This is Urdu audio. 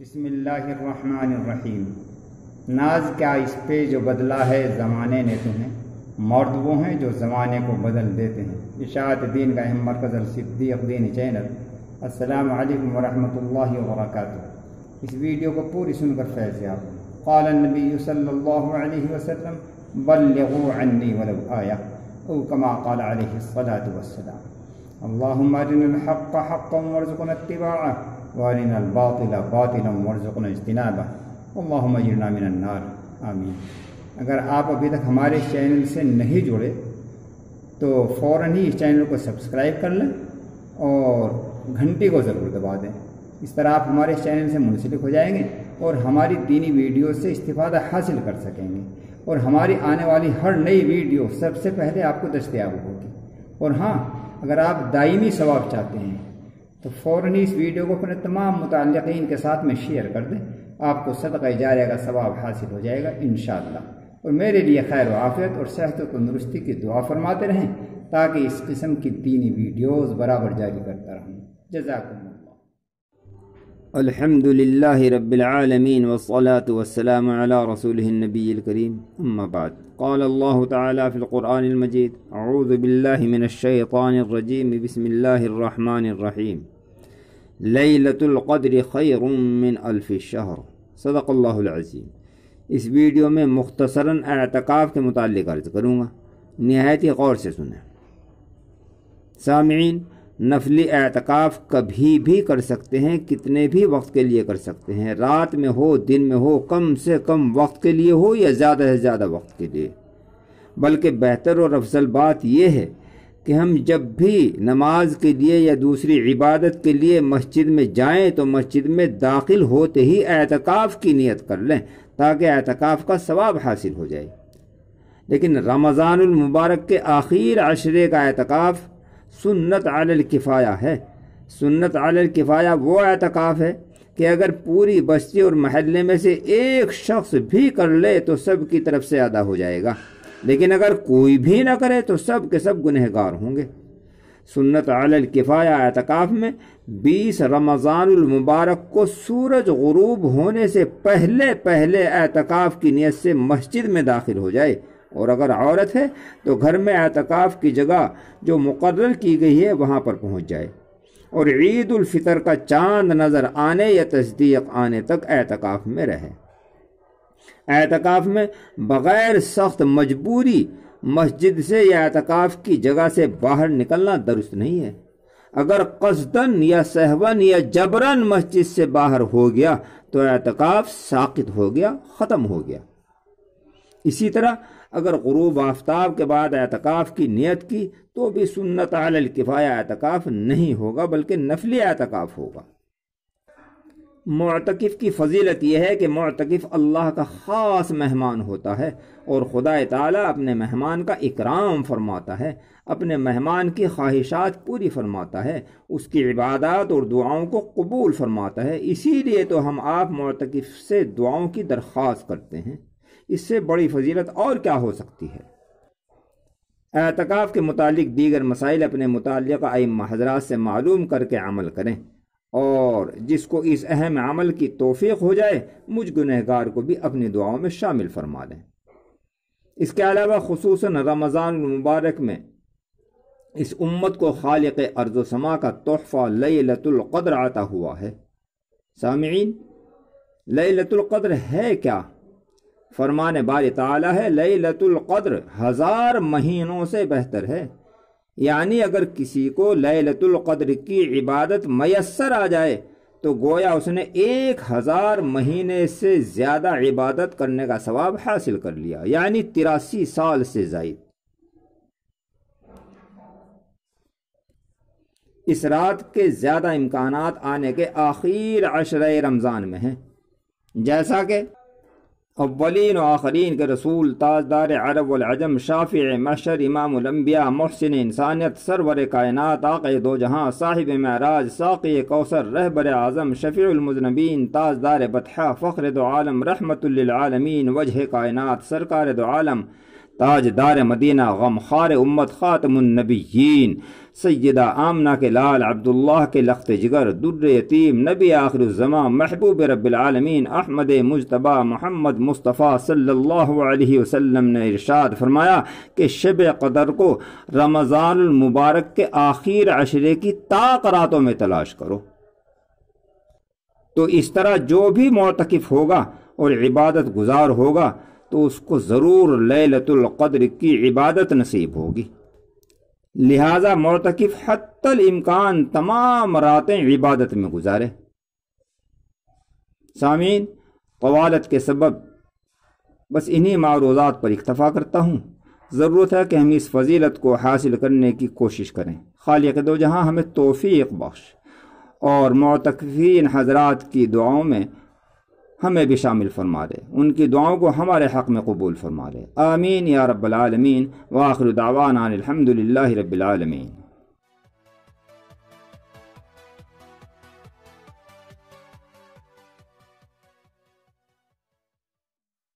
بسم اللہ الرحمن الرحیم۔ ناز کیا اس پہ جو بدلا ہے زمانے نے تمہیں، مرد وہ ہیں جو زمانے کو بدل دیتے ہیں۔ اشاعت دین کا اہم مرکز الصدیق دینی چینل۔ السلام علیکم ورحمۃ اللہ وبرکاتہ۔ اس ویڈیو کو پوری سن کر فیض یاب۔ قال النبی صلی اللہ علیہ وسلم بلغوا عنی ولو آیہ، او کما قال علیہ الصلاۃ والسلام۔ اللہم ارنا الحق حقا وارزقنا اتباعہ وارنا الباطل باطلا وارزقنا اجتنابہ، اللہم اجرنا من النار، آمین۔ اگر آپ ابھی تک ہمارے چینل سے نہیں جڑے تو فوراً ہی اس چینل کو سبسکرائب کر لیں اور گھنٹی کو ضرور دبا دیں۔ اس طرح آپ ہمارے چینل سے منسلک ہو جائیں گے اور ہماری دینی ویڈیو سے استفادہ حاصل کر سکیں گے، اور ہماری آنے والی ہر نئی ویڈیو سب سے پہلے آپ کو دستیاب ہوگی۔ اور ہاں، اگر آپ دائمی ثواب چاہتے ہیں تو فوراً اس ویڈیو کو اپنے تمام متعلقین کے ساتھ میں شیئر کر دیں، آپ کو صدقہ جاریہ کا ثواب حاصل ہو جائے گا انشاءاللہ۔ اور میرے لیے خیر و عافیت اور صحت و تندرستی کی دعا فرماتے رہیں تاکہ اس قسم کی دینی ویڈیوز برابر جاری کرتا رہوں۔ جزاکم اللہ۔ الحمد للہ رب العالمین والصلاة والسلام علی رسولہ النبی الکریم، اما بعد۔ قال اللہ تعالی فی القرآن المجید، اعوذ باللہ من الشیطان الرجیم، بسم اللہ الرحمن الرحیم۔ لیلۃ القدر خیر من الف شہر، صدق اللہ العظیم۔ اس ویڈیو میں مختصراً اعتکاف کے متعلق عرض کروں گا، نہایت ہی غور سے سنیں۔ سامعین، نفلی اعتکاف کبھی بھی کر سکتے ہیں، کتنے بھی وقت کے لیے کر سکتے ہیں، رات میں ہو دن میں ہو، کم سے کم وقت کے لیے ہو یا زیادہ سے زیادہ وقت کے لیے۔ بلکہ بہتر اور افضل بات یہ ہے کہ ہم جب بھی نماز کے لیے یا دوسری عبادت کے لیے مسجد میں جائیں تو مسجد میں داخل ہوتے ہی اعتکاف کی نیت کر لیں تاکہ اعتکاف کا ثواب حاصل ہو جائے۔ لیکن رمضان المبارک کے آخر عشرے کا اعتکاف سنت علی الکفایہ ہے۔ سنت علی الکفایہ وہ اعتکاف ہے کہ اگر پوری بستی اور محلے میں سے ایک شخص بھی کر لے تو سب کی طرف سے ادا ہو جائے گا، لیکن اگر کوئی بھی نہ کرے تو سب کے سب گنہگار ہوں گے۔ سنت علی الکفایہ اعتکاف میں 20 رمضان المبارک کو سورج غروب ہونے سے پہلے اعتکاف کی نیت سے مسجد میں داخل ہو جائے، اور اگر عورت ہے تو گھر میں اعتکاف کی جگہ جو مقرر کی گئی ہے وہاں پر پہنچ جائے، اور عید الفطر کا چاند نظر آنے یا تصدیق آنے تک اعتکاف میں رہے۔ اعتکاف میں بغیر سخت مجبوری مسجد سے یا اعتکاف کی جگہ سے باہر نکلنا درست نہیں ہے۔ اگر قصدن یا سہون یا جبرن مسجد سے باہر ہو گیا تو اعتکاف ساقط ہو گیا، ختم ہو گیا۔ اسی طرح اگر غروب آفتاب کے بعد اعتکاف کی نیت کی تو بھی سنت علی الکفایہ اعتکاف نہیں ہوگا بلکہ نفلی اعتکاف ہوگا۔ معتکف کی فضیلت یہ ہے کہ معتکف اللہ کا خاص مہمان ہوتا ہے، اور خدا تعالیٰ اپنے مہمان کا اکرام فرماتا ہے، اپنے مہمان کی خواہشات پوری فرماتا ہے، اس کی عبادات اور دعاؤں کو قبول فرماتا ہے۔ اسی لیے تو ہم آپ معتکف سے دعاؤں کی درخواست کرتے ہیں۔ اس سے بڑی فضیلت اور کیا ہو سکتی ہے؟ اعتکاف کے متعلق دیگر مسائل اپنے متعلقہ ائمہ حضرات سے معلوم کر کے عمل کریں، اور جس کو اس اہم عمل کی توفیق ہو جائے مجھ گنہگار کو بھی اپنی دعاؤں میں شامل فرما لیں۔ اس کے علاوہ خصوصاً رمضان المبارک میں اس امت کو خالق ارض و سما کا تحفہ لیلۃ القدر عطا ہوا ہے۔ سامعین، لیلۃ القدر ہے کیا؟ فرمان باری تعالی ہے، لیلۃ القدر 1000 مہینوں سے بہتر ہے۔ یعنی اگر کسی کو لیلۃ القدر کی عبادت میسر آ جائے تو گویا اس نے 1000 مہینے سے زیادہ عبادت کرنے کا ثواب حاصل کر لیا، یعنی 83 سال سے زائد۔ اس رات کے زیادہ امکانات آنے کے آخر عشرہ رمضان میں ہیں، جیسا کہ اولین و آخرین کے رسول، تاجدار عرب والعجم، شافع محشر، امام الانبیاء، محسن انسانیت، سرور کائنات، آقا دو جہاں، صاحب معراج، ساقی کوثر، رہبر اعظم، شفیع المذنبین، تاجدار بطحہ، فخر دو عالم، رحمت للعالمین، وجہ کائنات، سرکار دو عالم، تاجدار مدینہ غمخوار امت خاتم النبیین سیدہ آمنہ کے لال عبداللہ کے لخت جگر در یتیم نبی آخر الزمان محبوب رب العالمین احمد مجتبی محمد مصطفیٰ صلی اللہ علیہ وسلم نے ارشاد فرمایا کہ شب قدر کو رمضان المبارک کے آخر عشرے کی طاق راتوں میں تلاش کرو۔ تو اس طرح جو بھی معتکف ہوگا اور عبادت گزار ہوگا تو اس کو ضرور لیلۃ القدر کی عبادت نصیب ہوگی۔ لہذا معتکف حتی الامکان تمام راتیں عبادت میں گزارے۔ سامعین، طوالت کے سبب بس انہی معروضات پر اکتفا کرتا ہوں۔ ضرورت ہے کہ ہم اس فضیلت کو حاصل کرنے کی کوشش کریں۔ خالق دو جہاں ہمیں توفیق بخش اور معتکفین حضرات کی دعاؤں میں ہمیں بھی شامل فرما دے، ان کی دعاؤں کو ہمارے حق میں قبول فرما دے۔ آمین یا رب العالمین، وآخر دعوانا الحمد للہ رب العالمین۔